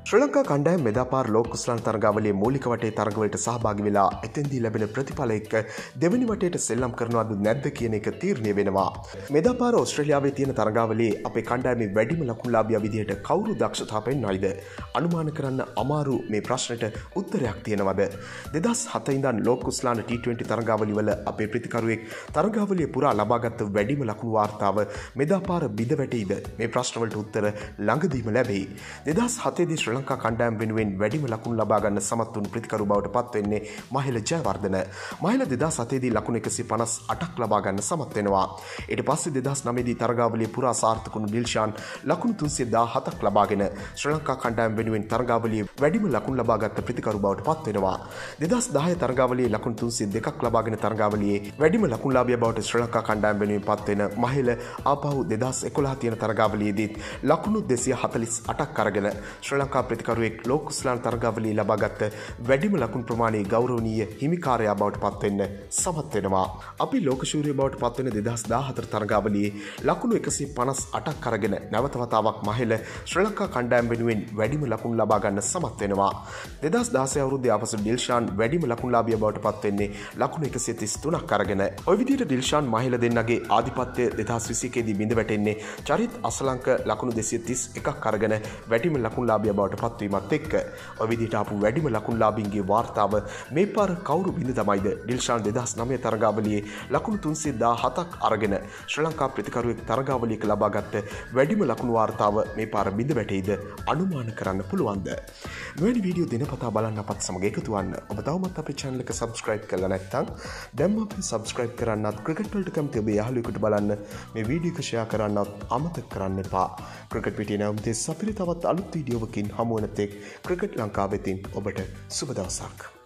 ශ්‍රී ලංකා කණ්ඩායම මෙදාපාර ලෝක කුසලාන තරගාවලියේ මූලික වටේ තරගවලට සහභාගී වෙලා එතෙන්දී ලැබෙන ප්‍රතිඵල එක්ක දෙවෙනි වටේට සෙල්ලම් කරනවද නැද්ද කියන එක තීරණය වෙනවා. මෙදාපාර ඕස්ට්‍රේලියාවේ තියෙන තරගාවලියේ අපේ කණ්ඩායමේ වැඩිම ලකුණුලාභියා විදිහට කවුරු දක්ෂතා පෙන්වයිද? අනුමාන කරන්න අමාරු මේ ප්‍රශ්නෙට උත්තරයක් තියෙනවද? 2007 ඉඳන් ලෝක කුසලාන T20 තරගාවලිය වල අපේ ප්‍රතිකරුවෙක් තරගාවලිය පුරා ලබාගත් වැඩිම ලකුණු වාර්තාව මෙදාපාර බිඳ වැටෙයිද? මේ ප්‍රශ්න වලට උත්තර ළඟදීම ලැබෙයි. 2007 දී ශ්‍රී ලංකා කණ්ඩායම වෙනුවෙන් වැඩිම ලකුණු ලබා ගන්න සමත් වුණු ප්‍රතිකරු බවට පත් වෙන්නේ මහිල ජයවර්ධන. මහිල 2007 දී ලකුණු 158ක් ලබා ගන්න සමත් වෙනවා. ඊට පස්සේ 2009 දී තරගාවලිය පුරා සාර්ථක වුණු දිල්ෂාන් ලකුණු 317ක් ලබාගෙන ශ්‍රී ලංකා කණ්ඩායම වෙනුවෙන් තරගාවලියේ වැඩිම ලකුණු ලබාගත් ප්‍රතිකරු බවට පත් වෙනවා. 2010 තරගාවලියේ ලකුණු 302ක් ලබාගෙන තරගාවලියේ වැඩිම ලකුණුලාභියා බවට ශ්‍රී ලංකා කණ්ඩායම වෙනුවෙන් පත් වෙන මහිල ආපහු 2011 තියෙන තරගාවලියේදී ලකුණු 248ක් අරගෙන ශ්‍රී ලංකා ප්‍රතිකරුවෙක් ලෝක කුසලාන තරගාවලිය ලබාගත් වැඩිම ලකුණු ප්‍රමාණයේ ගෞරවනීය හිමිකාරයා බවට පත් වෙන්න සමත් වෙනවා. අපි ලෝක ශූරය බවට පත් වෙන 2014 තරගාවලියේ ලකුණු 158ක් අරගෙන නැවත වතාවක් මහිල ශ්‍රී ලංකා කණ්ඩායම වෙනුවෙන් වැඩිම ලකුණු ලබා ගන්න සමත් වෙනවා. 2016 අවුරුද්දේ ආපසු ඩිල්ෂාන් වැඩිම ලකුණුලාභියා බවට පත් වෙන්නේ ලකුණු 133ක් අරගෙන. ওই විදිහට ඩිල්ෂාන් මහිල දෙන්නගේ ආධිපත්‍ය 2021 දී බිඳ වැටෙන්නේ චරිත් අසලංක ලකුණු 231ක් අරගෙන වැඩිම ලකුණුලාභියා බවට පත්වීමත් එක්ක. ඔය විදිහට ආපු වැඩිම ලකුණුලාභින්ගේ වාර්තාව මේ පාර කවුරු බිඳ තමයිද? ඩිල්ෂාන් 2009 තරගාවලියේ ලකුණු 317ක් අරගෙන ශ්‍රී ලංකා ප්‍රතිකරුවෙක් තරගාවලියක ලබාගත් වැඩිම ලකුණු වාර්තාව මේ පාර බිඳ වැටෙයිද? අනුමාන කරන්න පුළුවන්ද? මෙවැනි වීඩියෝ දිනපතා බලන්න අපත් සමග එකතු වෙන්න. ඔබ තවමත් අපේ channel එක subscribe කරලා නැත්නම් දැන්ම අපි subscribe කරන්නත් ක්‍රිකට් වලට කැමති ඔබේ යාළුවෙකුට බලන්න මේ වීඩියෝ එක share කරන්නත් අමතක කරන්න එපා. ක්‍රිකට් පිටියේ නැවුම් තේ සපිරි තවත් අලුත් වීඩියෝවකින් හමු වෙන තෙක් ක්‍රිකට් ලංකාව වෙතින් ඔබට සුබ දවසක්.